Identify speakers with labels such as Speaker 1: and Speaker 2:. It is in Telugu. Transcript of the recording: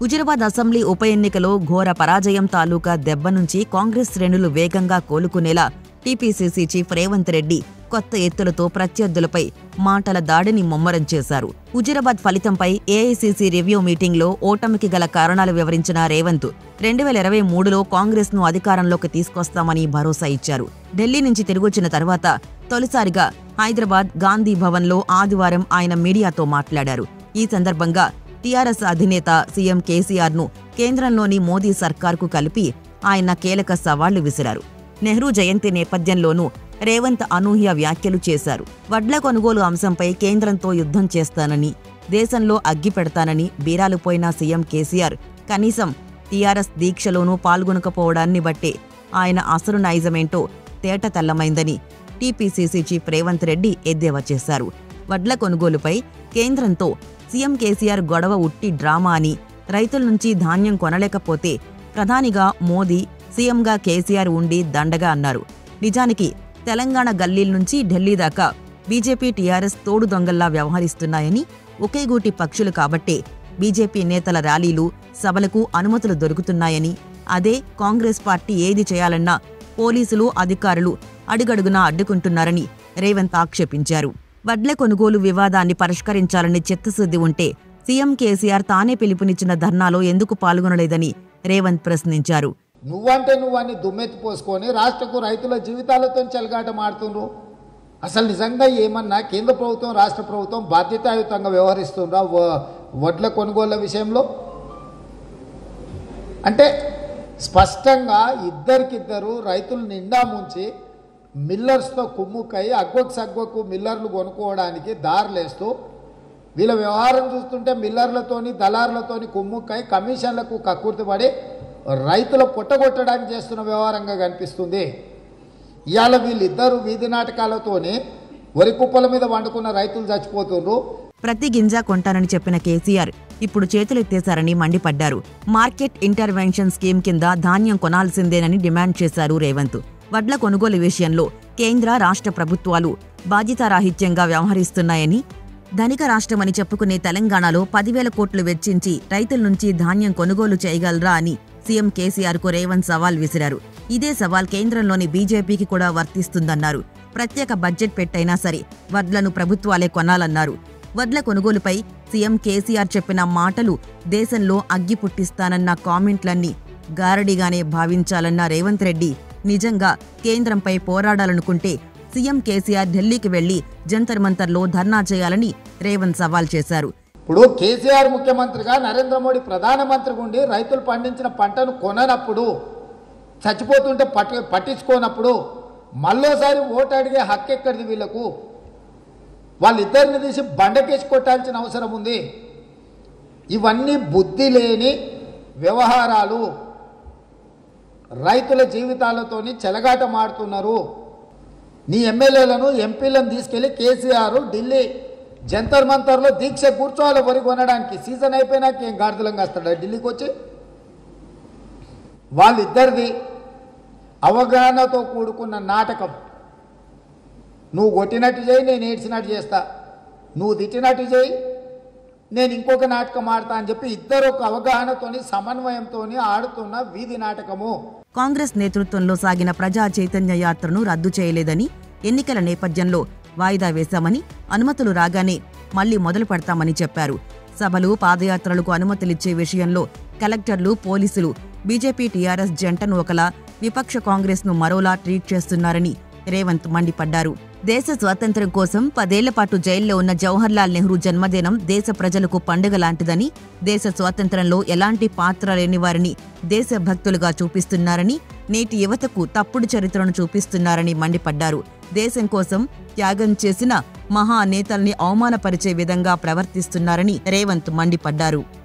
Speaker 1: హుజురాబాద్ అసెంబ్లీ ఉప ఎన్నికలో ఘోర పరాజయం తాలూకా దెబ్బ నుంచి కాంగ్రెస్ శ్రేణులు వేగంగా కోలుకునేలా టీపీసీసీ చీఫ్ రేవంత్ రెడ్డి కొత్త ఎత్తులతో ప్రత్యర్థులపై మాటల దాడిని ముమ్మరం చేశారు. హుజురాబాద్ ఫలితంపై ఏఐసీసీ రివ్యూ మీటింగ్లో ఓటమికి గల కారణాలు వివరించిన రేవంత్ 2023లో కాంగ్రెస్ను అధికారంలోకి తీసుకొస్తామని భరోసా ఇచ్చారు. ఢిల్లీ నుంచి తిరిగొచ్చిన తర్వాత తొలిసారిగా హైదరాబాద్ గాంధీ భవన్లో ఆదివారం ఆయన మీడియాతో మాట్లాడారు. ఈ సందర్భంగా టీఆర్ఎస్ అధినేత సీఎం కేసీఆర్ను కేంద్రంలోని మోదీ సర్కార్కు కలిపి ఆయన కీలక సవాళ్లు విసిరారు. నెహ్రూ జయంతి నేపథ్యంలోనూ రేవంత్ అనూహ్య వ్యాఖ్యలు చేశారు. వడ్ల కొనుగోలు అంశంపై కేంద్రంతో యుద్ధం చేస్తానని, దేశంలో అగ్గి పెడతానని బీరాలు పోయిన సీఎం కేసీఆర్ కనీసం టీఆర్ఎస్ దీక్షలోనూ పాల్గొనకపోవడాన్ని బట్టే ఆయన అసలు నైజమేంటో తేటతెల్లమైందని టీపీసీసీ చీఫ్ రేవంత్ రెడ్డి ఎద్దేవా చేశారు. వడ్ల కొనుగోలుపై కేంద్రంతో సీఎం కేసీఆర్ గొడవ ఉట్టి డ్రామా అని, రైతుల నుంచి ధాన్యం కొనలేకపోతే ప్రధానిగా మోదీ, సీఎంగా కేసీఆర్ ఉండి దండగా అన్నారు. నిజానికి తెలంగాణ గల్లీల నుంచి ఢిల్లీ దాకా బీజేపీ టీఆర్ఎస్ తోడు దొంగల్లా వ్యవహరిస్తున్నాయని, ఒకేగూటి పక్షులు కాబట్టే బీజేపీ నేతల ర్యాలీలు, సభలకు అనుమతులు దొరుకుతున్నాయని, అదే కాంగ్రెస్ పార్టీ ఏది చేయాలన్నా పోలీసులు, అధికారులు అడుగడుగునా అడ్డుకుంటున్నారని రేవంత్ ఆక్షేపించారు. వడ్ల కొనుగోలు వివాదాన్ని పరిష్కరించాలని చిత్తశుద్ధి ఉంటే సీఎం కేసీఆర్ తానే పిలుపునిచ్చిన ధర్నాలో ఎందుకు పాల్గొనలేదని రేవంత్ ప్రశ్నించారు.
Speaker 2: నువ్వంటే నువ్వని దుమ్మెత్తి పోసుకొని రాష్ట్రకు రైతుల జీవితాలతో చెలగాటం ఆడుతుండ్రు. అసలు నిజంగా ఏమన్నా కేంద్ర ప్రభుత్వం, రాష్ట్ర ప్రభుత్వం బాధ్యతాయుతంగా వ్యవహరిస్తుండ్రా వడ్ల కొనుగోళ్ల విషయంలో? అంటే స్పష్టంగా ఇద్దరికిద్దరు రైతులు నిండా ముంచి మిల్లర్స్తో కుమ్ముకై అగ్గొకు సగ్గొకు మిల్లర్లు కొనుక్కోవడానికి దారులేస్తూ వీళ్ళ వ్యవహారం చూస్తుంటే మిల్లర్లతోని, దళారులతోని కుమ్ముకై కమిషన్లకు కక్కుర్తిపడి రైతుల పుట్టగొట్టడానికి చేస్తున్న వ్యవహారంగా కనిపిస్తుంది. ఇవాళ వీళ్ళిద్దరూ వీధి నాటకాలతోనే వరి కుప్పల మీద వండుకున్న రైతులు చచ్చిపోతుండ్రు.
Speaker 1: ప్రతి గింజ కొంటానని చెప్పిన కేసీఆర్ ఇప్పుడు చేతులెత్తేశారని మండిపడ్డారు. మార్కెట్ ఇంటర్వెన్షన్ స్కీమ్ కింద ధాన్యం కొనాల్సిందేనని డిమాండ్ చేశారు రేవంత్. వడ్ల కొనుగోలు విషయంలో కేంద్ర, రాష్ట్ర ప్రభుత్వాలు బాధ్యతారాహిత్యంగా వ్యవహరిస్తున్నాయని, ధనిక రాష్ట్రమని చెప్పుకునే తెలంగాణలో 10,000 కోట్లు వెచ్చించి రైతుల నుంచి ధాన్యం కొనుగోలు చేయగలరా అని సీఎం కేసీఆర్కు రేవంత్ సవాల్ విసిరారు. ఇదే సవాల్ కేంద్రంలోని బీజేపీకి కూడా వర్తిస్తుందన్నారు. ప్రత్యేక బడ్జెట్ పెట్టైనా సరే వడ్లను ప్రభుత్వాలే కొనాలన్నారు. వడ్ల కొనుగోలుపై సీఎం కేసీఆర్ చెప్పిన మాటలు దేశంలో అగ్గి పుట్టిస్తానన్న కామెంట్లన్నీ గారడిగానే భావించాలన్న రేవంత్ రెడ్డి నిజంగా కేంద్రంపై పోరాడాలనుకుంటే సీఎం కేసీఆర్ ఢిల్లీకి వెళ్లి జంతర్ మంతర్లో ధర్నా చేయాలని రేవంత్ సవాల్ చేశారు.
Speaker 2: ఇప్పుడు కేసీఆర్ ముఖ్యమంత్రిగా, నరేంద్ర మోడీ ప్రధానమంత్రిగా ఉండి రైతులు పండించిన పంటను కొననప్పుడు, చచ్చిపోతుంటే పట్టించుకోనప్పుడు మళ్ళోసారి ఓటు అడిగే హక్కు ఎక్కడిది వీళ్లకు? వాళ్ళిద్దరిని తీసి బండకేసి కొట్టాల్సిన అవసరం ఉంది. ఇవన్నీ బుద్ధి లేని వ్యవహారాలు. రైతుల జీవితాలతోని చెలగాటమాడుతున్నారు. నీ ఎమ్మెల్యేలను, ఎంపీలను తీసుకెళ్లి కేసీఆర్ ఢిల్లీ జంతర్ మంతర్లో దీక్ష కూర్చోవాలి వరి కొనడానికి. సీజన్ అయిపోయినాక ఏం గాడిదలంగా వస్తాడా ఢిల్లీకి వచ్చి? వాళ్ళిద్దరిది అవగాహనతో కూడుకున్న నాటకం. నువ్వు కొట్టినట్టు చేయి, నేను ఏడ్చినట్టు చేస్తా. నువ్వు తిట్టినట్టు చేయి, నేను ఇంకొక నాటకం ఆడతా అని చెప్పి ఇద్దరు ఒక అవగాహనతోని, సమన్వయంతోని ఆడుతున్న వీధి నాటకము.
Speaker 1: కాంగ్రెస్ నేతృత్వంలో సాగిన ప్రజా చైతన్య యాత్రను రద్దు చేయలేదని, ఎన్నికల నేపథ్యంలో వాయిదా వేశామని, అనుమతులు రాగానే మళ్లీ మొదలు పెడతామని చెప్పారు. సభలు, పాదయాత్రలకు అనుమతులిచ్చే విషయంలో కలెక్టర్లు, పోలీసులు బీజేపీ టీఆర్ఎస్ జంటను ఒకలా, విపక్ష కాంగ్రెస్ను మరోలా ట్రీట్ చేస్తున్నారని రేవంత్ మండిపడ్డారు. దేశ స్వాతంత్ర్యం కోసం 10 ఏళ్ల పాటు జైల్లో ఉన్న జవహర్లాల్ నెహ్రూ జన్మదినం దేశ ప్రజలకు పండుగ లాంటిదని, దేశ స్వాతంత్ర్యంలో ఎలాంటి పాత్ర లేని వారిని దేశభక్తులుగా చూపిస్తున్నారని, నేటి యువతకు తప్పుడు చరిత్రను చూపిస్తున్నారని మండిపడ్డారు. దేశం కోసం త్యాగం చేసిన మహానేతల్ని అవమానపరిచే విధంగా ప్రవర్తిస్తున్నారని రేవంత్ మండిపడ్డారు.